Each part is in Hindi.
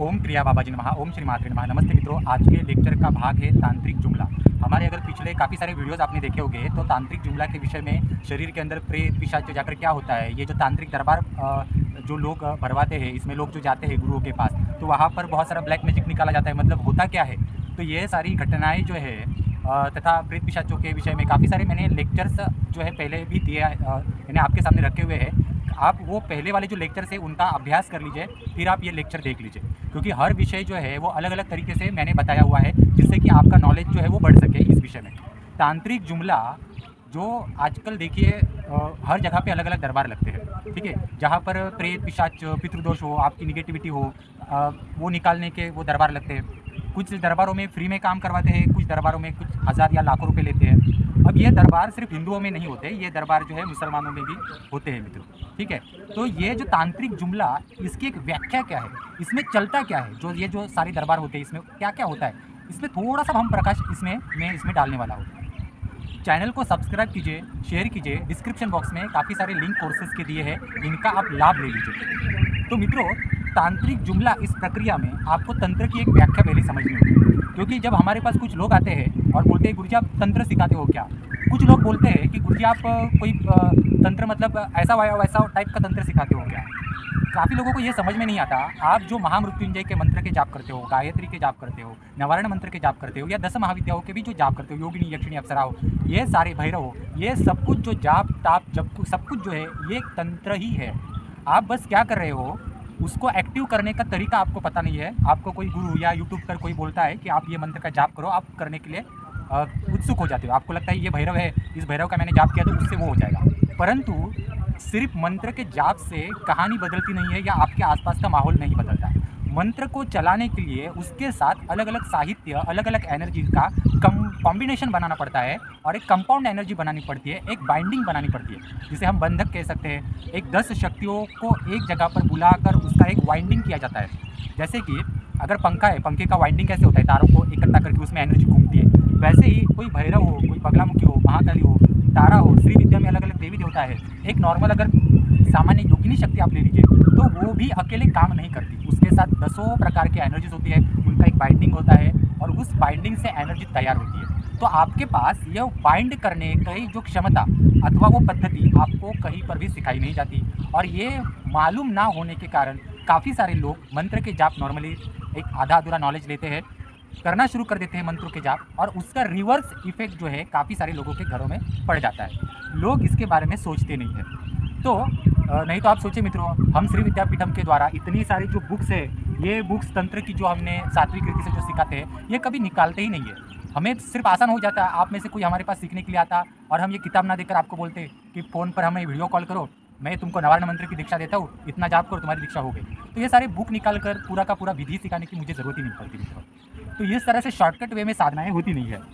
ओम क्रिया बाबाजी नमः, ओम श्री मात्रे नमः। नमस्ते मित्रों, आज के लेक्चर का भाग है तांत्रिक जुमला। हमारे अगर पिछले काफ़ी सारे वीडियोस आपने देखे होंगे तो तांत्रिक जुमला के विषय में शरीर के अंदर प्रेत पिशाच जाकर क्या होता है, ये जो तांत्रिक दरबार जो लोग भरवाते हैं, इसमें लोग जो जाते हैं गुरुओं के पास, तो वहाँ पर बहुत सारा ब्लैक मैजिक निकाला जाता है। मतलब होता क्या है, तो ये सारी घटनाएँ जो है तथा प्रेत पिशाचों के विषय में काफ़ी सारे मैंने लेक्चर्स जो है पहले भी दिए, मैंने आपके सामने रखे हुए हैं। आप वो पहले वाले जो लेक्चर है उनका अभ्यास कर लीजिए, फिर आप ये लेक्चर देख लीजिए, क्योंकि हर विषय जो है वो अलग अलग तरीके से मैंने बताया हुआ है, जिससे कि आपका नॉलेज जो है वो बढ़ सके इस विषय में। तांत्रिक जुमला जो आजकल देखिए हर जगह पे अलग अलग दरबार लगते हैं, ठीक है। जहाँ पर प्रेत पिशाच पितृदोष हो, आपकी निगेटिविटी हो, वो निकालने के वो दरबार लगते हैं। कुछ दरबारों में फ्री में काम करवाते हैं, कुछ दरबारों में कुछ हज़ार या लाखों रुपए लेते हैं। अब ये दरबार सिर्फ हिंदुओं में नहीं होते, ये दरबार जो है मुसलमानों में भी होते हैं मित्रों, ठीक है। तो ये जो तांत्रिक जुमला, इसकी एक व्याख्या क्या है, इसमें चलता क्या है, जो ये जो सारे दरबार होते हैं इसमें क्या क्या होता है, इसमें थोड़ा सा हम प्रकाश मैं इसमें डालने वाला हूँ। चैनल को सब्सक्राइब कीजिए, शेयर कीजिए। डिस्क्रिप्शन बॉक्स में काफ़ी सारे लिंक कोर्सेज के दिए हैं, इनका आप लाभ ले लीजिए। तो मित्रों, तांत्रिक जुमला इस प्रक्रिया में आपको तंत्र की एक व्याख्या पहले समझनी होगी, क्योंकि जब हमारे पास कुछ लोग आते हैं और बोलते हैं गुरुजी आप तंत्र सिखाते हो क्या। कुछ लोग बोलते हैं कि गुरुजी आप कोई तंत्र मतलब ऐसा वैसा टाइप का तंत्र सिखाते हो क्या। काफ़ी लोगों को ये समझ में नहीं आता। आप जो महामृत्युंजय के मंत्र के जाप करते हो, गायत्री के जाप करते हो, नवारण मंत्र के जाप करते हो, या 10 महाविद्याओं के भी जो जाप करते हो, योगिनी यक्षिणी अप्सरा हो, ये सारे भैरव हो, ये सब कुछ जो जाप ताप जब सब कुछ जो है ये तंत्र ही है। आप बस क्या कर रहे हो, उसको एक्टिव करने का तरीका आपको पता नहीं है। आपको कोई गुरु या यूट्यूब पर कोई बोलता है कि आप ये मंत्र का जाप करो, आप करने के लिए उत्सुक हो जाते हो। आपको लगता है ये भैरव है, इस भैरव का मैंने जाप किया तो उससे वो हो जाएगा। परंतु सिर्फ मंत्र के जाप से कहानी बदलती नहीं है, या आपके आसपास का माहौल नहीं बदलता है। मंत्र को चलाने के लिए उसके साथ अलग अलग साहित्य, अलग अलग एनर्जी का कॉम्बिनेशन बनाना पड़ता है, और एक कंपाउंड एनर्जी बनानी पड़ती है, एक बाइंडिंग बनानी पड़ती है, जिसे हम बंधक कह सकते हैं। एक 10 शक्तियों को एक जगह पर बुलाकर उसका एक वाइंडिंग किया जाता है। जैसे कि अगर पंखा है, पंखे का वाइंडिंग कैसे होता है, तारों को इकट्ठा करके उसमें एनर्जी घूमती है, वैसे ही कोई भैरव हो, कोई बगलामुखी हो, महाकाली हो, तारा हो, श्री विद्या में अलग अलग देवी देवता है। एक नॉर्मल अगर सामान्य योगिनी शक्ति आप ले लीजिए तो वो भी अकेले काम नहीं करती, उसके साथ 10 प्रकार की एनर्जीज होती है, उनका एक बाइंडिंग होता है, और उस बाइंडिंग से एनर्जी तैयार होती है। तो आपके पास यह बाइंड करने की जो क्षमता अथवा वो पद्धति आपको कहीं पर भी सिखाई नहीं जाती, और ये मालूम ना होने के कारण काफ़ी सारे लोग मंत्र के जाप नॉर्मली एक आधा अधूरा नॉलेज लेते हैं, करना शुरू कर देते हैं मंत्रों के जाप, और उसका रिवर्स इफेक्ट जो है काफ़ी सारे लोगों के घरों में पड़ जाता है। लोग इसके बारे में सोचते नहीं हैं। तो नहीं तो आप सोचिए मित्रों, हम श्री विद्यापीठम के द्वारा इतनी सारी जो बुक्स है, ये बुक्स तंत्र की जो हमने 7वीं कृति से जो सिखाते हैं, ये कभी निकालते ही नहीं है। हमें सिर्फ आसान हो जाता है, आप में से कोई हमारे पास सीखने के लिए आता और हम ये किताब ना देकर आपको बोलते कि फ़ोन पर हमें वीडियो कॉल करो, मैं तुमको नवारण मंत्र की दीक्षा देता हूँ, इतना जाप करो तुम्हारी दीक्षा हो गई। तो ये सारे बुक निकाल कर पूरा का पूरा विधि सिखाने की मुझे ज़रूरत ही नहीं पड़ती मित्रों। तो इस तरह से शॉर्टकट वे में साधनाएँ होती नहीं है।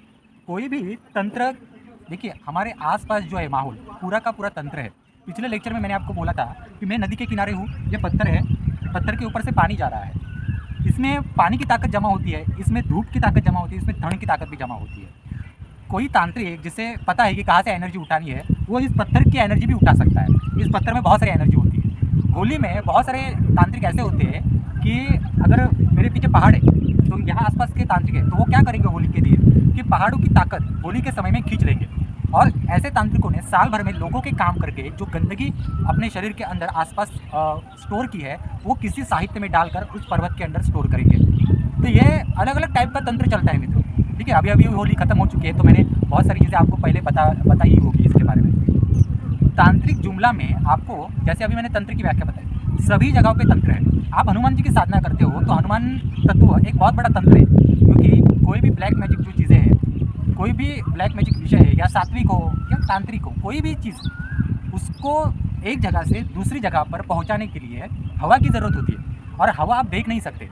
कोई भी तंत्र, देखिए हमारे आसपास जो है माहौल पूरा का पूरा तंत्र है। पिछले लेक्चर में मैंने आपको बोला था कि मैं नदी के किनारे हूँ, ये पत्थर है, पत्थर के ऊपर से पानी जा रहा है, इसमें पानी की ताकत जमा होती है, इसमें धूप की ताकत जमा होती है, इसमें धन की ताकत भी जमा होती है। कोई तांत्रिक जिसे पता है कि कहाँ से एनर्जी उठानी है, वो इस पत्थर की एनर्जी भी उठा सकता है। इस पत्थर में बहुत सारी एनर्जी होती है। होली में बहुत सारे तांत्रिक ऐसे होते हैं कि अगर मेरे पीछे पहाड़ है तो यहाँ आसपास के तांत्रिक है, तो वो क्या करेंगे होली के दिन कि पहाड़ों की ताकत होली के समय में खींच लेंगे। और ऐसे तांत्रिकों ने साल भर में लोगों के काम करके जो गंदगी अपने शरीर के अंदर आसपास स्टोर की है, वो किसी साहित्य में डालकर उस पर्वत के अंदर स्टोर करेंगे। तो ये अलग अलग टाइप का तंत्र चलता है मित्रों, ठीक है। अभी अभी होली खत्म हो चुकी है, तो मैंने बहुत सारी चीज़ें आपको पहले बताई होगी इसके बारे में। तांत्रिक जुमला में आपको, जैसे अभी मैंने तंत्र की व्याख्या बताई, सभी जगहों पे तंत्र है। आप हनुमान जी की साधना करते हो तो हनुमान तत्व एक बहुत बड़ा तंत्र है, क्योंकि कोई भी ब्लैक मैजिक जो चीज़ें हैं, कोई भी ब्लैक मैजिक विषय है, या सात्विक हो या तांत्रिक हो, कोई भी चीज़, उसको एक जगह से दूसरी जगह पर पहुंचाने के लिए हवा की ज़रूरत होती है, और हवा आप देख नहीं सकते।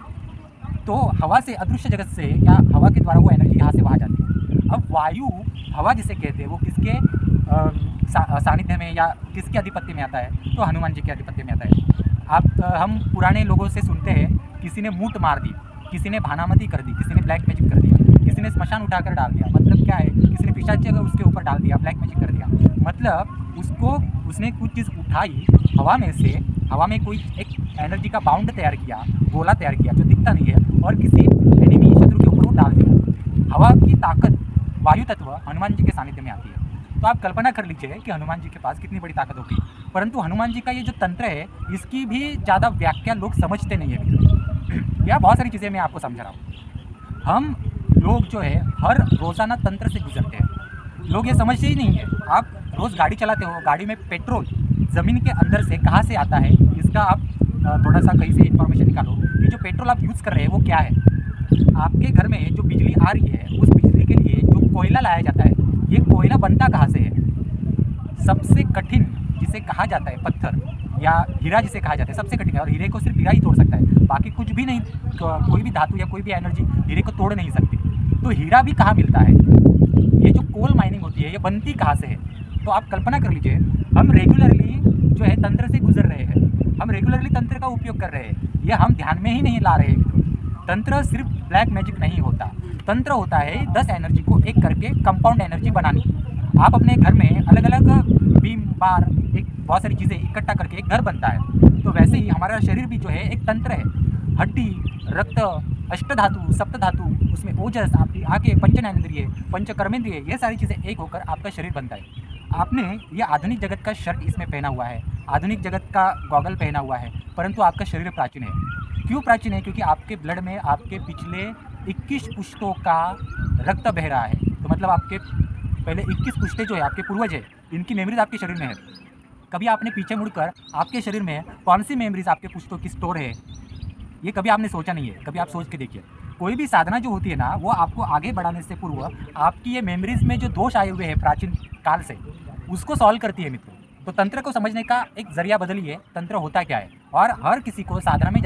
तो हवा से, अदृश्य जगत से या हवा के द्वारा वो एनर्जी यहाँ से वहाँ जाती है। अब वायु, हवा जिसे कहते हैं, वो किसके सानिध्य में या किसके अधिपत्य में आता है, तो हनुमान जी के अधिपत्य में आता है। हम पुराने लोगों से सुनते हैं, किसी ने मूठ मार दी, किसी ने भानामती कर दी, किसी ने ब्लैक मैजिक कर दिया, किसी ने स्मशान उठाकर डाल दिया। मतलब क्या है, किसी ने पिशाच उसके ऊपर डाल दिया, ब्लैक मैजिक कर दिया। मतलब उसने कुछ चीज़ उठाई हवा में कोई एक एनर्जी का बाउंड तैयार किया, गोला तैयार किया जो दिखता नहीं है, और किसी एनिमी शत्रु के ऊपर वो डाल दिया। हवा की ताकत वायु तत्व हनुमान जी के सानिध्य में आती है। तो आप कल्पना कर लीजिए कि हनुमान जी के पास कितनी बड़ी ताकत होगी। परंतु हनुमान जी का ये जो तंत्र है, इसकी भी ज़्यादा व्याख्या लोग समझते नहीं है। यह बहुत सारी चीज़ें मैं आपको समझा रहा हूँ। हम लोग जो है हर रोज़ाना तंत्र से गुजरते हैं, लोग ये समझते ही नहीं है। आप रोज़ गाड़ी चलाते हो, गाड़ी में पेट्रोल ज़मीन के अंदर से कहाँ से आता है, इसका आप थोड़ा सा कहीं से इन्फॉर्मेशन निकालो कि जो पेट्रोल आप यूज़ कर रहे हैं वो क्या है। आपके घर में जो बिजली आ रही है, उस बिजली के लिए जो कोयला लाया जाता है, ये कोयला बनता कहाँ से है? सबसे कठिन जिसे कहा जाता है पत्थर या हीरा जिसे कहा जाता है, सबसे कठिन है, और हीरे को सिर्फ हीरा ही तोड़ सकता है, बाकी कुछ भी नहीं, कोई भी धातु या कोई भी एनर्जी हीरे को तोड़ नहीं सकती। तो हीरा भी कहाँ मिलता है? ये जो कोल माइनिंग होती है, ये बनती कहाँ से है? तो आप कल्पना कर लीजिए, हम रेगुलरली जो है तंत्र से गुजर रहे हैं, हम रेगुलरली तंत्र का उपयोग कर रहे हैं, ये हम ध्यान में ही नहीं ला रहे हैं। तंत्र सिर्फ ब्लैक मैजिक नहीं होता, तंत्र होता है 10 एनर्जी को एक करके कंपाउंड एनर्जी बनानी। आप अपने घर में अलग अलग बीम बार एक बहुत सारी चीज़ें इकट्ठा करके एक घर बनता है। तो वैसे ही हमारा शरीर भी जो है एक तंत्र है। हड्डी, रक्त, अष्टधातु, सप्तधातु, उसमें ओजस, आपकी आंखें, पंचज्ञानेंद्रिय, पंचकर्मेंद्रिय, ये सारी चीज़ें एक होकर आपका शरीर बनता है। आपने ये आधुनिक जगत का शर्ट इसमें पहना हुआ है, आधुनिक जगत का गॉगल पहना हुआ है, परंतु आपका शरीर प्राचीन है। क्यों प्राचीन है? क्योंकि आपके ब्लड में आपके पिछले 21 पुश्तों का रक्त बह रहा है। तो मतलब आपके पहले 21 पुश्तें जो है, आपके पूर्वज है, इनकी मेमोरीज आपके शरीर में है। कभी आपने पीछे मुड़कर आपके शरीर में कौन सी मेमोरीज आपके पुश्तों की स्टोर है, ये कभी आपने सोचा नहीं है। कभी आप सोच के देखिए, कोई भी साधना जो होती है ना, वो आपको आगे बढ़ाने से पूर्व आपकी ये मेमोरीज में जो दोष आए हुए हैं प्राचीन काल से, उसको सॉल्व करती है मित्रों। तो तंत्र को समझने का एक जरिया बदलिए, तंत्र होता क्या है। और हर किसी को साधना में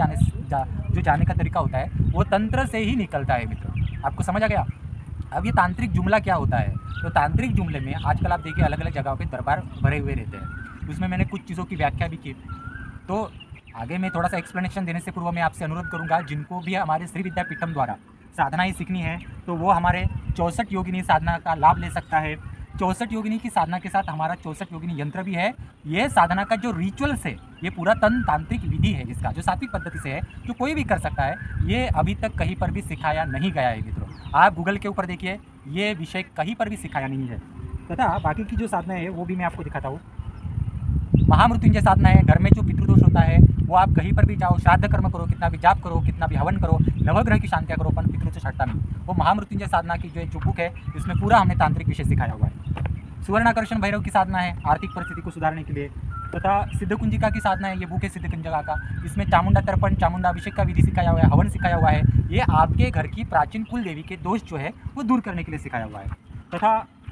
जो जाने का तरीका होता है, वो तंत्र से ही निकलता है मित्रों। आपको समझ आ गया? अब ये तांत्रिक जुमला क्या होता है? तो तांत्रिक जुमले में आजकल आप देखिए अलग अलग जगहों पे दरबार भरे हुए रहते हैं। उसमें मैंने कुछ चीज़ों की व्याख्या भी की। तो आगे मैं थोड़ा सा एक्सप्लेनेशन देने से पूर्व मैं आपसे अनुरोध करूंगा, जिनको भी हमारे श्री विद्यापीठम द्वारा साधनाएँ सीखनी है, तो वो हमारे 64 योगिनी साधना का लाभ ले सकता है। 64 योगिनी की साधना के साथ हमारा 64 योगिनी यंत्र भी है। ये साधना का जो रिचुअल्स है, ये पूरा तांत्रिक विधि है, इसका जो सात्विक पद्धति से है, जो कोई भी कर सकता है। ये अभी तक कहीं पर भी सिखाया नहीं गया है मित्रों। आप गूगल के ऊपर देखिए, ये विषय कहीं पर भी सिखाया नहीं है। तथा बाकी की जो साधना है वो भी मैं आपको दिखाता हूँ। महामृत्युंजय साधना है। घर में जो पितृदोष होता है, वो आप कहीं पर भी जाओ, श्राद्ध कर्म करो, कितना भी जाप करो, कितना भी हवन करो, नवग्रह की शांतियाँ करो, पर पितृ से छटता नहीं। वो महामृत्युंजय साधना की जो बुक है, इसमें पूरा हमने तांत्रिक विषय सिखाया हुआ है। सुवर्णाकर्षण भैरव की साधना है आर्थिक परिस्थिति को सुधारने के लिए। तथा सिद्धकुंजिका की साधना है, ये बुक है सिद्धकुंजिका का, इसमें चामुंडा तर्पण, चामुंडा अभिषेक का विधि सिखाया हुआ है, हवन सिखाया हुआ है। ये आपके घर की प्राचीन कुल देवी के दोष जो है वो दूर करने के लिए सिखाया हुआ है। तथा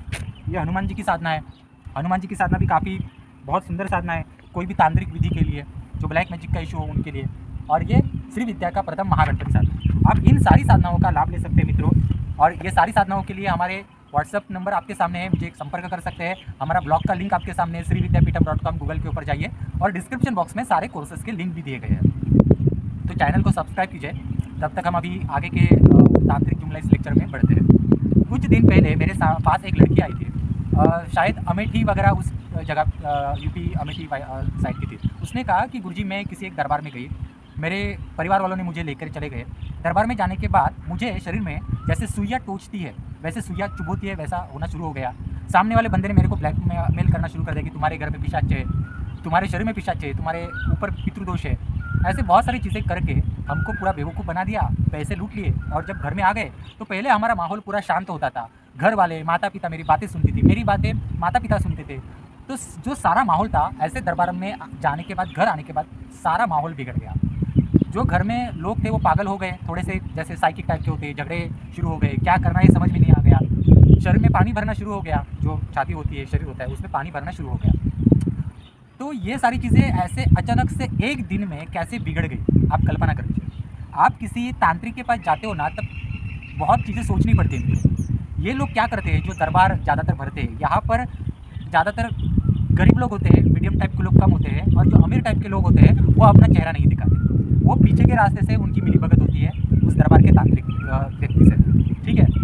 ये हनुमान जी की साधना है। हनुमान जी की साधना भी काफ़ी बहुत सुंदर साधना है, कोई भी तांत्रिक विधि के लिए, जो ब्लैक मैजिक का इशू हो उनके लिए। और ये श्री विद्या का प्रथम महागणपति साधना। आप इन सारी साधनाओं का लाभ ले सकते हैं मित्रों। और ये सारी साधनाओं के लिए हमारे व्हाट्सअप नंबर आपके सामने है, मुझे संपर्क कर सकते हैं। हमारा ब्लॉग का लिंक आपके सामने है, श्रीविद्यापीठम.com, गूगल के ऊपर जाइए, और डिस्क्रिप्शन बॉक्स में सारे कोर्सेज के लिंक भी दिए गए हैं। तो चैनल को सब्सक्राइब कीजिए। तब तक हम अभी आगे के तांत्रिक जुमला इस लेक्चर में बढ़ते हैं। कुछ दिन पहले मेरे पास एक लड़की आई थी, शायद अमेठी वगैरह उस जगह, यूपी अमेठी साइड की थी। उसने कहा कि गुरुजी मैं किसी एक दरबार में गई, मेरे परिवार वालों ने मुझे लेकर चले गए। दरबार में जाने के बाद मुझे शरीर में जैसे सुइयाँ टोचती है, वैसे सुइयाँ चुभोती है, वैसा होना शुरू हो गया। सामने वाले बंदे ने मेरे को ब्लैकमेल करना शुरू कर दिया कि तुम्हारे घर में पिशाच है, तुम्हारे शरीर में पिशाच है, तुम्हारे ऊपर पितृदोष है। ऐसे बहुत सारी चीज़ें करके हमको पूरा बेवकूफ़ बना दिया, पैसे लूट लिए। और जब घर में आ गए तो पहले हमारा माहौल पूरा शांत होता था, घर वाले, माता पिता मेरी बातें सुनती थी, मेरी बातें माता पिता सुनते थे। तो जो सारा माहौल था, ऐसे दरबार में जाने के बाद, घर आने के बाद सारा माहौल बिगड़ गया। जो घर में लोग थे वो पागल हो गए, थोड़े से जैसे साइकिक टाइप के होते, झगड़े शुरू हो गए, क्या करना ये समझ में नहीं आ गया। शरीर में पानी भरना शुरू हो गया, जो छाती होती है, शरीर होता है, उसमें पानी भरना शुरू हो गया। तो ये सारी चीज़ें ऐसे अचानक से एक दिन में कैसे बिगड़ गई, आप कल्पना कर लीजिए। आप किसी तांत्रिक के पास जाते हो ना, तब बहुत चीज़ें सोचनी पड़ती हैं। ये लोग क्या करते हैं, जो दरबार ज़्यादातर भरते हैं, यहाँ पर ज़्यादातर गरीब लोग होते हैं, मीडियम टाइप के लोग कम होते हैं, और जो अमीर टाइप के लोग होते हैं वो अपना चेहरा नहीं दिखाते। वो पीछे के रास्ते से उनकी मिलीभगत होती है उस दरबार के तांत्रिक व्यक्ति से, ठीक है।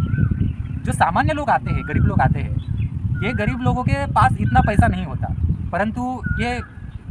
जो सामान्य लोग आते हैं, गरीब लोग आते हैं, ये गरीब लोगों के पास इतना पैसा नहीं होता, परंतु ये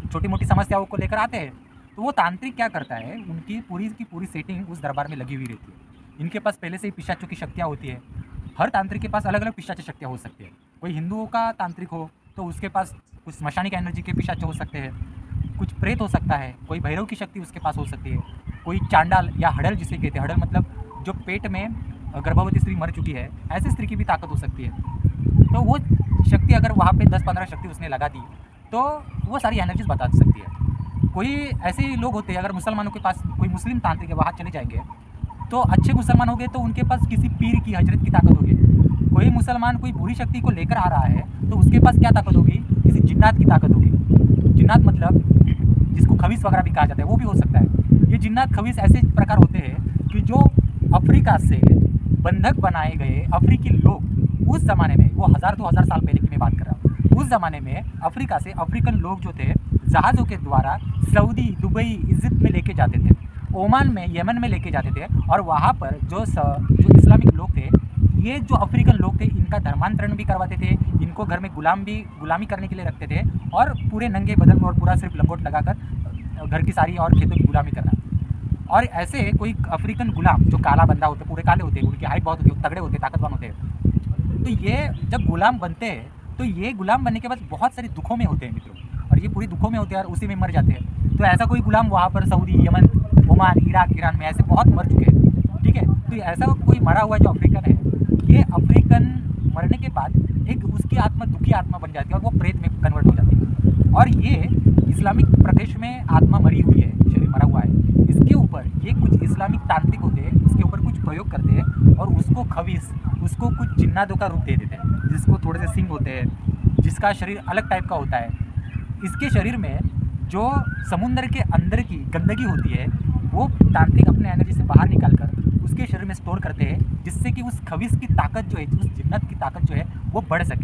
छोटी मोटी समस्याओं को लेकर आते हैं। तो वो तांत्रिक क्या करता है, उनकी पूरी की पूरी सेटिंग उस दरबार में लगी हुई रहती है। इनके पास पहले से ही पिशाचों की शक्तियाँ होती है। हर तांत्रिक के पास अलग अलग पिशाची शक्तियाँ हो सकती है। कोई हिंदुओं का तांत्रिक हो तो उसके पास कुछ स्मशानिक एनर्जी के पिशाच हो सकते हैं, कुछ प्रेत हो सकता है, कोई भैरव की शक्ति उसके पास हो सकती है, कोई चांडाल या हड़ल जिसे कहते हैं। हड़ल मतलब जो पेट में गर्भवती स्त्री मर चुकी है, ऐसी स्त्री की भी ताकत हो सकती है। तो वो शक्ति अगर वहाँ पे 10-15 शक्ति उसने लगा दी तो वो सारी एनर्जीज बता सकती है। कोई ऐसे ही लोग होते हैं, अगर मुसलमानों के पास कोई मुस्लिम तांत्रिक है, वहाँ चले जाएंगे तो अच्छे मुसलमान हो गए तो उनके पास किसी पीर की हजरत की ताकत होगी। कोई मुसलमान कोई बुरी शक्ति को लेकर आ रहा है तो उसके पास क्या ताकत होगी, किसी जिन्नात की ताकत होगी। जिन्नात मतलब जिसको खबीस वगैरह भी कहा जाता है, वो भी हो सकता है। ये जिन्नात खबीस ऐसे प्रकार होते हैं कि जो अफ्रीका से बंधक बनाए गए अफ्रीकी लोग उस ज़माने में, वो 1000-2000 साल पहले की मैं बात कर रहा हूँ, उस ज़माने में अफ्रीका से अफ्रीकन लोग जो थे जहाज़ों के द्वारा सऊदी, दुबई, इजिप्ट में लेके जाते थे, ओमान में, यमन में लेके जाते थे। और वहाँ पर जो इस्लामिक लोग थे, ये जो अफ्रीकन लोग थे, इनका धर्मांतरण भी करवाते थे, इनको घर में गुलामी करने के लिए रखते थे और पूरे नंगे बदन में और पूरा सिर्फ लंगोट लगाकर घर की सारी और खेतों की गुलामी करना। और ऐसे कोई अफ्रीकन गुलाम जो काला बंदा होता है, पूरे काले होते हैं, उनकी हाइट बहुत होती है, तगड़े होते हैं, ताकतवान होते हैं। तो ये जब गुलाम बनते हैं तो ये गुलाम बनने के बाद बहुत सारे दुखों में होते हैं मित्रों, और ये पूरी दुखों में होते हैं और उसी में मर जाते हैं। तो ऐसा कोई गुलाम वहाँ पर Saudi, Yemen, Oman, Iraq, Iran में ऐसे बहुत मर चुके हैं, ठीक है। तो ऐसा कोई मरा हुआ जो अफ्रीकन है, ये अफ्रीकन मरने के बाद एक उसकी आत्मा दुखी आत्मा बन जाती है और वो प्रेत में कन्वर्ट हो जाती है। और ये इस्लामिक प्रदेश में आत्मा मरी हुई है, शरीर मरा हुआ है, इसके ऊपर ये कुछ इस्लामिक तांत्रिक होते हैं, उसके ऊपर कुछ प्रयोग करते हैं और उसको खबीस, उसको कुछ जिन्नातों का रूप दे देते हैं, जिसको थोड़े से सिंग होते हैं, जिसका शरीर अलग टाइप का होता है। इसके शरीर में जो समुद्र के अंदर की गंदगी होती है वो तांत्रिक अपने एनर्जी से बाहर निकाल कर उसके शरीर में स्टोर करते हैं, जिससे कि उस खबीस की ताकत जो है, उस जिन्नत की ताकत जो है वो बढ़ सके।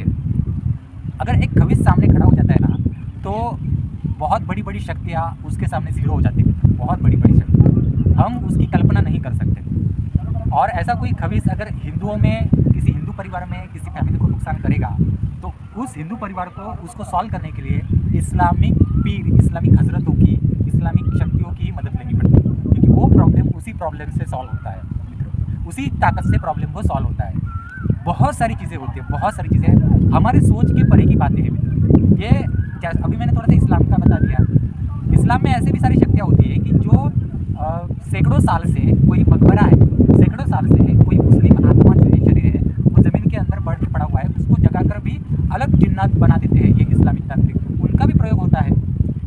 अगर एक खबीस सामने खड़ा हो जाता है ना, तो बहुत बड़ी बड़ी शक्तियाँ उसके सामने जीरो हो जाती है, बहुत बड़ी बड़ी शक्तियाँ, हम उसकी कल्पना नहीं कर सकते। और ऐसा कोई खबीस अगर हिंदुओं में, किसी हिंदू परिवार में किसी फैमिली को नुकसान करेगा तो उस हिंदू परिवार को उसको सॉल्व करने के लिए इस्लामिक पीर, इस्लामिक हजरतों की, इस्लामिक शक्तियों की ही मदद लेनी पड़ती है, क्योंकि वो प्रॉब्लम उसी प्रॉब्लम से सॉल्व होता है, उसी ताकत से प्रॉब्लम को सॉल्व होता है। बहुत सारी चीज़ें होती हैं, बहुत सारी चीज़ें हमारे सोच के परे की बातें हैं मित्र। ये क्या, अभी मैंने थोड़ा सा इस्लाम का बता दिया। इस्लाम में ऐसे भी सारी शक्तियाँ होती है कि जो सैकड़ों साल से कोई मकबरा है, सैकड़ों साल से कोई मुस्लिम आत्मा जो है, शरीर है, वो ज़मीन के अंदर बढ़ के पड़ा हुआ है, उसको जगाकर भी अलग जिन्नात बना देते हैं ये इस्लामिक तांत्रिक, उनका भी प्रयोग होता है।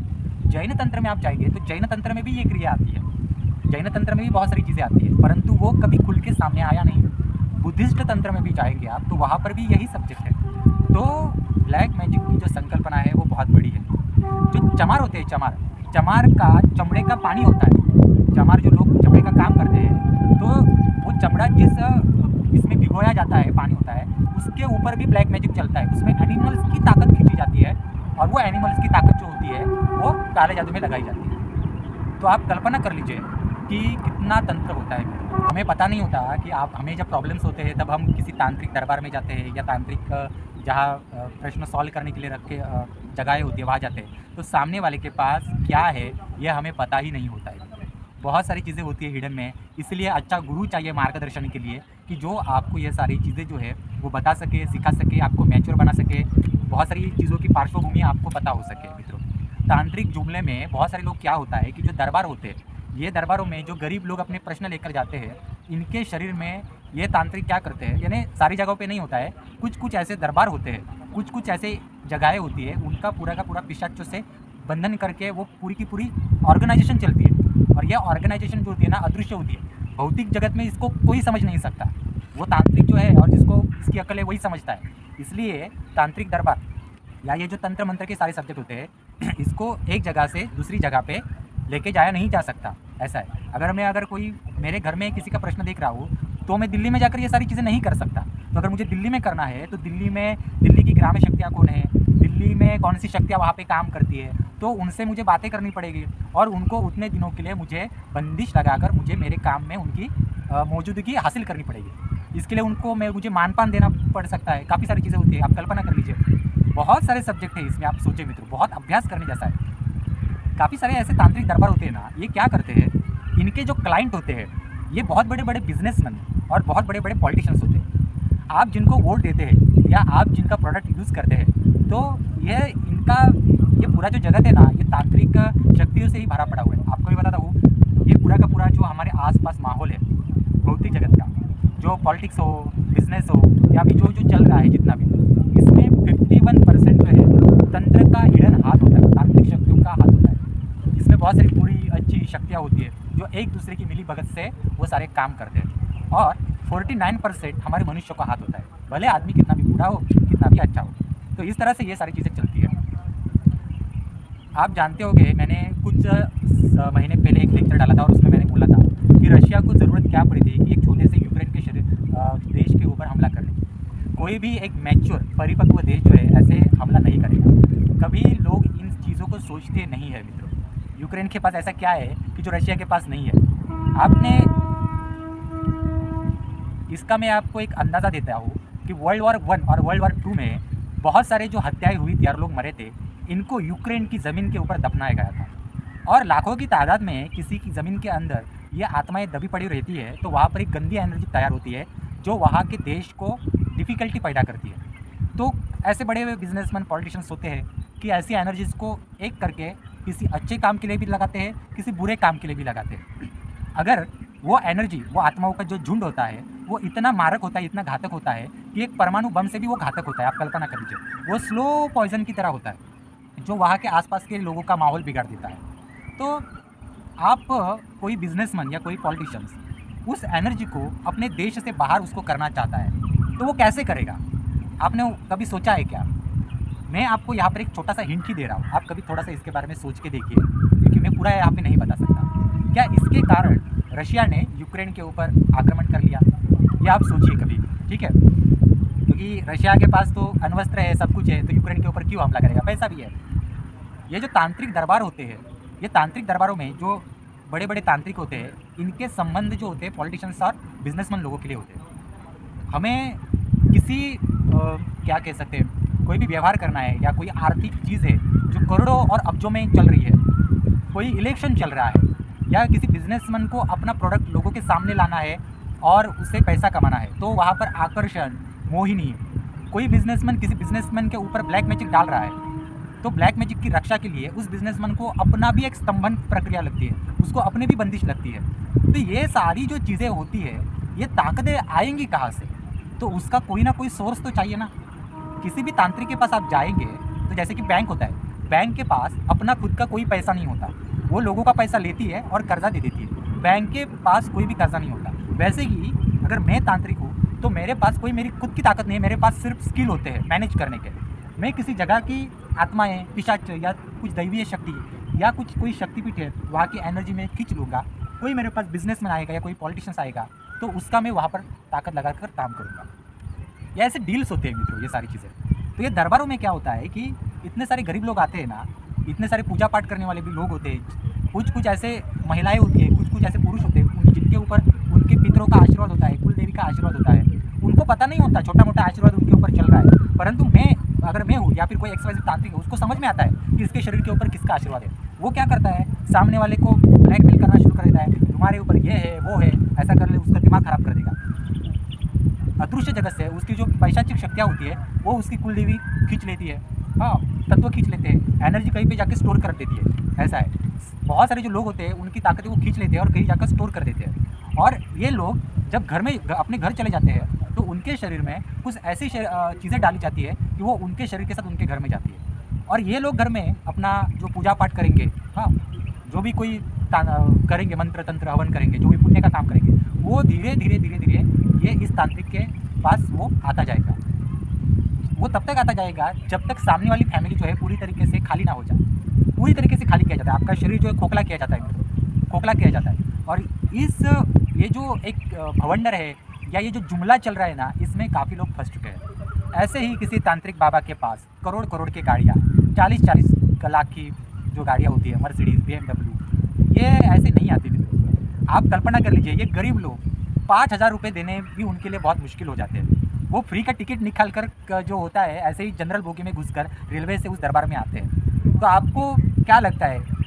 जैन तंत्र में आप जाएंगे तो जैन तंत्र में भी ये क्रिया आती है, जैन तंत्र में भी बहुत सारी चीज़ें आती है, परंतु वो कभी खुल के सामने आया नहीं। बुद्धिस्ट तंत्र में भी जाएंगे आप तो वहाँ पर भी यही सब्जेक्ट है। तो ब्लैक मैजिक की जो संकल्पना है वो बहुत बड़ी है। जो चमार होते हैं, चमार का चमड़े का पानी होता है, चमार जो लोग चमड़े का काम करते हैं, तो वो चमड़ा जिस इसमें भिगोया जाता है, पानी होता है, उसके ऊपर भी ब्लैक मैजिक चलता है। उसमें एनिमल्स की ताकत खींची जाती है और वो एनिमल्स की ताकत जो होती है वो काले जादू में लगाई जाती है। तो आप कल्पना कर लीजिए कि कितना तंत्र होता है। हमें पता नहीं होता कि हमें जब प्रॉब्लम्स होते हैं तब हम किसी तांत्रिक दरबार में जाते हैं या तांत्रिक जहाँ प्रश्न सॉल्व करने के लिए रखे जगहें होती है वहाँ जाते हैं, तो सामने वाले के पास क्या है यह हमें पता ही नहीं होता है। बहुत सारी चीज़ें होती है हिडन में, इसलिए अच्छा गुरु चाहिए मार्गदर्शन के लिए, कि जो आपको ये सारी चीज़ें जो है वो बता सके, सिखा सके, आपको मैच्योर बना सके, बहुत सारी चीज़ों की पार्श्वभूमि आपको पता हो सके। मित्रों, तांत्रिक जुमले में बहुत सारे लोग क्या होता है कि जो दरबार होते हैं, ये दरबारों में जो गरीब लोग अपने प्रश्न लेकर जाते हैं, इनके शरीर में ये तांत्रिक क्या करते हैं, यानी सारी जगहों पे नहीं होता है, कुछ कुछ ऐसे दरबार होते हैं, कुछ कुछ ऐसे जगहें होती है, उनका पूरा का पूरा पिशाचों से बंधन करके वो पूरी की पूरी ऑर्गेनाइजेशन चलती है। और यह ऑर्गेनाइजेशन जो होती है ना, अदृश्य होती है, भौतिक जगत में इसको कोई समझ नहीं सकता। वो तांत्रिक जो है और जिसको इसकी अकल है वही समझता है। इसलिए तांत्रिक दरबार या ये जो तंत्र मंत्र के सारे सब्जेक्ट होते हैं, इसको एक जगह से दूसरी जगह पे लेके जाया नहीं जा सकता। ऐसा है, अगर कोई मेरे घर में किसी का प्रश्न देख रहा हूँ तो मैं दिल्ली में जाकर ये सारी चीज़ें नहीं कर सकता। तो अगर मुझे दिल्ली में करना है तो दिल्ली की ग्राम्य शक्तियाँ कौन है, दिल्ली में कौन सी शक्तियाँ वहाँ पे काम करती है, तो उनसे मुझे बातें करनी पड़ेगी और उनको उतने दिनों के लिए मुझे बंदिश लगाकर मुझे मेरे काम में उनकी मौजूदगी हासिल करनी पड़ेगी। इसके लिए मुझे मानपान देना पड़ सकता है। काफ़ी सारी चीज़ें होती है, आप कल्पना कर लीजिए। बहुत सारे सब्जेक्ट है इसमें, आप सोचे मित्रों, बहुत अभ्यास करने जैसा है। काफ़ी सारे ऐसे तांत्रिक दरबार होते हैं ना, ये क्या करते हैं, इनके जो क्लाइंट होते हैं ये बहुत बड़े बड़े बिजनेसमैन और बहुत बड़े बड़े पॉलिटिशियंस होते हैं। आप जिनको वोट देते हैं या आप जिनका प्रोडक्ट यूज़ करते हैं, तो यह इनका ये पूरा जो जगत है ना, ये तांत्रिक शक्तियों से ही भरा पड़ा हुआ है। आपको भी बताता हूँ, ये पूरा का पूरा जो हमारे आसपास माहौल है भौतिक जगत का, जो पॉलिटिक्स हो, बिजनेस हो, या भी जो जो चल रहा है जितना भी, इसमें 51% जो है तंत्र का हिडन हाथ होता है, तांत्रिक शक्तियों का हाथ होता है। इसमें बहुत सारी पूरी अच्छी शक्तियाँ होती है जो एक दूसरे की मिली भगत से वो सारे काम करते हैं। और 49% हमारे मनुष्य का हाथ होता है, भले आदमी कितना भी बुरा हो, कितना भी अच्छा हो। तो इस तरह से ये सारी चीज़ें चलती है। आप जानते होंगे, मैंने कुछ महीने पहले एक लेक्चर डाला था और उसमें मैंने बोला था कि रशिया को ज़रूरत क्या पड़ी थी कि एक छोटे से यूक्रेन के देश के ऊपर हमला कर ले। कोई भी एक मैच्योर परिपक्व देश जो है ऐसे हमला नहीं करेगा। कभी लोग इन चीज़ों को सोचते नहीं है मित्रों। यूक्रेन के पास ऐसा क्या है कि जो रशिया के पास नहीं है। आपने इसका मैं आपको एक अंदाज़ा देता हूँ कि वर्ल्ड वॉर 1 और वर्ल्ड वॉर 2 में बहुत सारे जो हत्याएं हुई थी और लोग मरे थे, इनको यूक्रेन की ज़मीन के ऊपर दफनाया गया था। और लाखों की तादाद में किसी की ज़मीन के अंदर ये आत्माएं दबी पड़ी रहती है, तो वहाँ पर एक गंदी एनर्जी तैयार होती है जो वहाँ के देश को डिफ़िकल्टी पैदा करती है। तो ऐसे बड़े हुए बिजनेसमैन पॉलिटिशियंस होते हैं कि ऐसी एनर्जीज़ को एक करके किसी अच्छे काम के लिए भी लगाते हैं, किसी बुरे काम के लिए भी लगाते हैं। अगर वो एनर्जी, वो आत्माओं का जो झुंड होता है, वो इतना मारक होता है, इतना घातक होता है कि एक परमाणु बम से भी वो घातक होता है। आप कल्पना कर लीजिए, वो स्लो पॉइजन की तरह होता है जो वहाँ के आसपास के लोगों का माहौल बिगाड़ देता है। तो आप कोई बिजनेसमैन या कोई पॉलिटिशियंस उस एनर्जी को अपने देश से बाहर उसको करना चाहता है, तो वो कैसे करेगा? आपने कभी सोचा है क्या? मैं आपको यहाँ पर एक छोटा सा हिंट ही दे रहा हूँ, आप कभी थोड़ा सा इसके बारे में सोच के देखिए, क्योंकि मैं पूरा यहाँ पे नहीं बता सकता। क्या इसके कारण रशिया ने यूक्रेन के ऊपर आक्रमण कर लिया? ये आप सोचिए कभी, ठीक है? क्योंकि रशिया के पास तो अण्वस्त्र है, सब कुछ है, तो यूक्रेन के ऊपर क्यों हमला करेगा? पैसा भी है। ये जो तांत्रिक दरबार होते हैं, ये तांत्रिक दरबारों में जो बड़े बड़े तांत्रिक होते हैं, इनके संबंध जो होते हैं पॉलिटिशियंस और बिजनेसमैन लोगों के लिए होते हैं। हमें किसी क्या कह सकते हैं, कोई भी व्यवहार करना है या कोई आर्थिक चीज़ है जो करोड़ों और अब्जों में चल रही है, कोई इलेक्शन चल रहा है, या किसी बिजनेसमैन को अपना प्रोडक्ट लोगों के सामने लाना है और उससे पैसा कमाना है, तो वहाँ पर आकर्षण, मोहिनी, कोई बिजनेसमैन किसी बिजनेसमैन के ऊपर ब्लैक मैजिक डाल रहा है, तो ब्लैक मैजिक की रक्षा के लिए उस बिजनेसमैन को अपना भी एक स्तंभन प्रक्रिया लगती है, उसको अपने भी बंदिश लगती है। तो ये सारी जो चीज़ें होती है, ये ताकतें आएंगी कहाँ से? तो उसका कोई ना कोई सोर्स तो चाहिए ना। किसी भी तांत्रिक के पास आप जाएंगे तो जैसे कि बैंक होता है, बैंक के पास अपना खुद का कोई पैसा नहीं होता, वो लोगों का पैसा लेती है और कर्जा दे देती है। बैंक के पास कोई भी कर्जा नहीं होता। वैसे ही अगर मैं तांत्रिक हूँ तो मेरे पास कोई मेरी खुद की ताकत नहीं है, मेरे पास सिर्फ स्किल होते हैं मैनेज करने के। मैं किसी जगह की आत्माएं, पिशाच या कुछ दैवीय शक्ति या कोई शक्तिपीठ है, वहाँ की एनर्जी में खींच लूँगा। कोई मेरे पास बिजनेसमैन आएगा या कोई पॉलिटिशियंस आएगा, तो उसका मैं वहाँ पर ताकत लगा कर काम करूँगा। ये ऐसे डील्स होते हैं मित्रों, ये सारी चीज़ें। तो ये दरबारों में क्या होता है कि इतने सारे गरीब लोग आते हैं ना, इतने सारे पूजा पाठ करने वाले भी लोग होते हैं, कुछ ऐसे महिलाएं होती है, कुछ ऐसे पुरुष होते हैं जिनके ऊपर उनके पितरों का आशीर्वाद होता है, कुल देवी का आशीर्वाद होता है। उनको पता नहीं होता, छोटा मोटा आशीर्वाद उनके ऊपर चल रहा है, परंतु अगर मैं हूँ या फिर कोई एक्सवाइजेड तांत्रिक है, उसको समझ में आता है कि इसके शरीर के ऊपर किसका आशीर्वाद है। वो क्या करता है, सामने वाले को ब्लैकमेल करना शुरू कर देता है, तुम्हारे ऊपर ये है वो है, ऐसा कर ले, उसका दिमाग खराब कर देगा। अदृश्य जगत से उसकी जो पैशाचिक शक्तियाँ होती है वो उसकी कुल देवी खींच लेती है। हाँ, तत्व खींच लेते हैं, एनर्जी कहीं पे जाके स्टोर कर देती है। ऐसा है, बहुत सारे जो लोग होते हैं उनकी ताकतें वो खींच लेते हैं और कहीं जाकर स्टोर कर देते हैं। और ये लोग जब घर में अपने घर चले जाते हैं तो उनके शरीर में कुछ ऐसी चीज़ें डाली जाती है कि वो उनके शरीर के साथ उनके घर में जाती है। और ये लोग घर में अपना जो पूजा पाठ करेंगे, हाँ, जो भी कोई करेंगे, मंत्र तंत्र हवन करेंगे, जो भी पुण्य का काम करेंगे, वो धीरे धीरे ये इस तांत्रिक के पास वो आता जाएगा। वो तब तक आता जाएगा जब तक सामने वाली फैमिली जो है पूरी तरीके से खाली ना हो जाए। पूरी तरीके से खाली किया जाता है, आपका शरीर जो है खोखला किया जाता है, खोखला किया जाता है। और ये जो एक भवंडर है या ये जो जुमला चल रहा है ना, इसमें काफ़ी लोग फंस चुके हैं। ऐसे ही किसी तांत्रिक बाबा के पास करोड़ की गाड़ियाँ, 40 लाख की जो गाड़ियाँ होती है, मर्सिडीज़, BMW, ये ऐसे नहीं आती मित्रों। आप कल्पना कर लीजिए, ये गरीब लोग 5,000 रुपये देने भी उनके लिए बहुत मुश्किल हो जाते हैं। वो फ्री का टिकट निकाल कर जो होता है, ऐसे ही जनरल बोगी में घुसकर रेलवे से उस दरबार में आते हैं। तो आपको क्या लगता है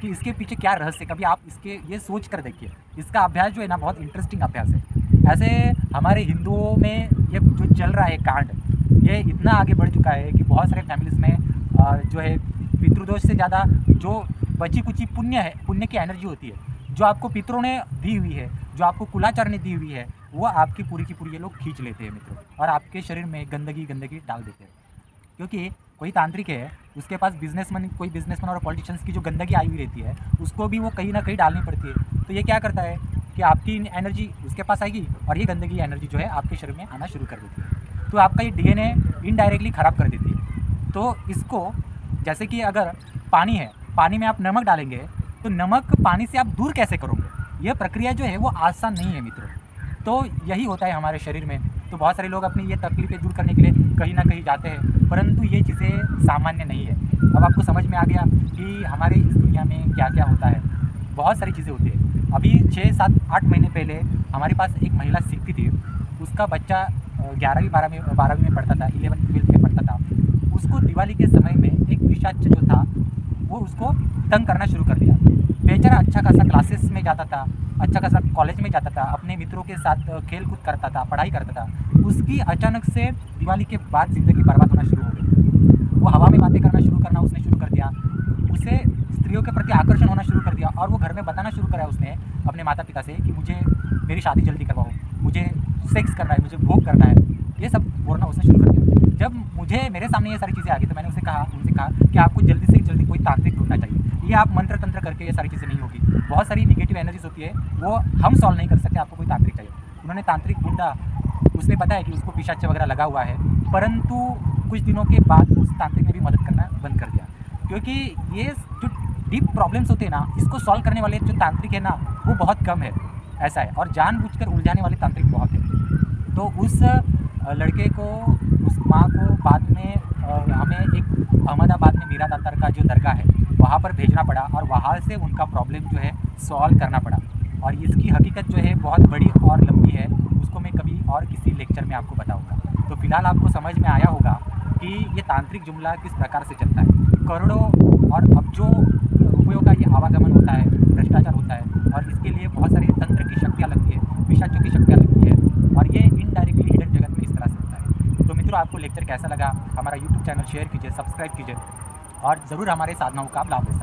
कि इसके पीछे क्या रहस्य, कभी आप इसके ये सोच कर देखिए। इसका अभ्यास जो है ना बहुत इंटरेस्टिंग अभ्यास है। ऐसे हमारे हिंदुओं में ये जो चल रहा है कांड, ये इतना आगे बढ़ चुका है कि बहुत सारे फैमिलीज़ में जो है पितृदोष से ज़्यादा जो बची कुची पुण्य है, पुण्य की एनर्जी होती है जो आपको पितरों ने दी हुई है, जो आपको कुलाचार ने दी हुई है, वो आपकी पूरी की पूरी ये लोग खींच लेते हैं मित्रों, और आपके शरीर में गंदगी डाल देते हैं। क्योंकि कोई तांत्रिक है, उसके पास कोई बिजनेसमैन और पॉलिटिशियंस की जो गंदगी आई हुई रहती है उसको भी वो कहीं ना कहीं डालनी पड़ती है। तो ये क्या करता है कि आपकी एनर्जी उसके पास आएगी और ये गंदगी एनर्जी जो है आपके शरीर में आना शुरू कर देती है। तो आपका ये डीएनए इनडायरेक्टली ख़राब कर देती है। तो इसको, जैसे कि अगर पानी है, पानी में आप नमक डालेंगे तो नमक पानी से आप दूर कैसे करोगे? ये प्रक्रिया जो है वो आसान नहीं है मित्रों। तो यही होता है हमारे शरीर में। तो बहुत सारे लोग अपनी ये तकलीफ़ें दूर करने के लिए कहीं ना कहीं जाते हैं, परंतु ये चीज़ें सामान्य नहीं है। अब आपको समझ में आ गया कि हमारे इस दुनिया में क्या क्या होता है। बहुत सारी चीज़ें होती है। अभी 6, 7, 8 महीने पहले हमारे पास एक महिला सीखती थी, उसका बच्चा 11वीं 12वीं में पढ़ता था, 11th 12th में पढ़ता था। उसको दिवाली के समय में एक पिशाच जो था वो उसको तंग करना शुरू कर दिया। बेचारा अच्छा खासा क्लासेस में जाता था, अच्छा खासा कॉलेज में जाता था, अपने मित्रों के साथ खेल कूद करता था, पढ़ाई करता था। उसकी अचानक से दिवाली के बाद ज़िंदगी बर्बाद होना शुरू हो गई। वो हवा में बातें करना शुरू कर दिया। उसे स्त्रियों के प्रति आकर्षण होना शुरू कर दिया और वो घर में बताना शुरू करा उसने अपने माता पिता से कि मुझे मेरी शादी जल्दी करवाओ, मुझे सेक्स करना है, मुझे भोग करना है, ये सब बोलना उसने शुरू कर दिया। जब मेरे सामने ये सारी चीज़ें आ गई तो मैंने उनसे कहा कि आपको जल्दी से जल्दी कोई तांत्रिक ढूंढना चाहिए। ये आप मंत्र तंत्र करके ये सारी चीज़ें नहीं होगी। बहुत सारी निगेटिव एनर्जीज होती है, वो हम सॉल्व नहीं कर सकते, आपको कोई तांत्रिक चाहिए। उन्होंने तांत्रिक ढूंढा, उसने बताया कि उसको पिशाच वगैरह लगा हुआ है, परंतु कुछ दिनों के बाद उस तांत्रिक ने भी मदद करना बंद कर दिया। क्योंकि ये जो डीप प्रॉब्लम्स होते हैं ना, इसको सॉल्व करने वाले जो तांत्रिक है ना वो बहुत कम है, ऐसा है। और जानबूझकर उलझाने वाले तांत्रिक बहुत है। तो उस लड़के को, उस माँ को बाद में हमें एक अहमदाबाद में मीरा दातार का जो दरगाह है वहाँ पर भेजना पड़ा और वहाँ से उनका प्रॉब्लम जो है सॉल्व करना पड़ा। और इसकी हकीकत जो है बहुत बड़ी और लंबी है, उसको मैं कभी और किसी लेक्चर में आपको बताऊंगा। तो फिलहाल आपको समझ में आया होगा कि ये तांत्रिक जुमला किस प्रकार से चलता है। करोड़ों और अब्जों रुपयों का ये आवागमन होता है, भ्रष्टाचार होता है, और इसके लिए बहुत सारे तंत्र की शक्तियाँ लगती है, पिशाचों की शक्तियाँ लगती है, और ये इनडायरेक्टली हिडन जगत में इस तरह से होता है। तो मित्रों, आपको लेक्चर कैसा लगा? हमारा यूट्यूब चैनल शेयर कीजिए, सब्सक्राइब कीजिए और ज़रूर हमारे साधनाओं का लाभ ले सकते हैं।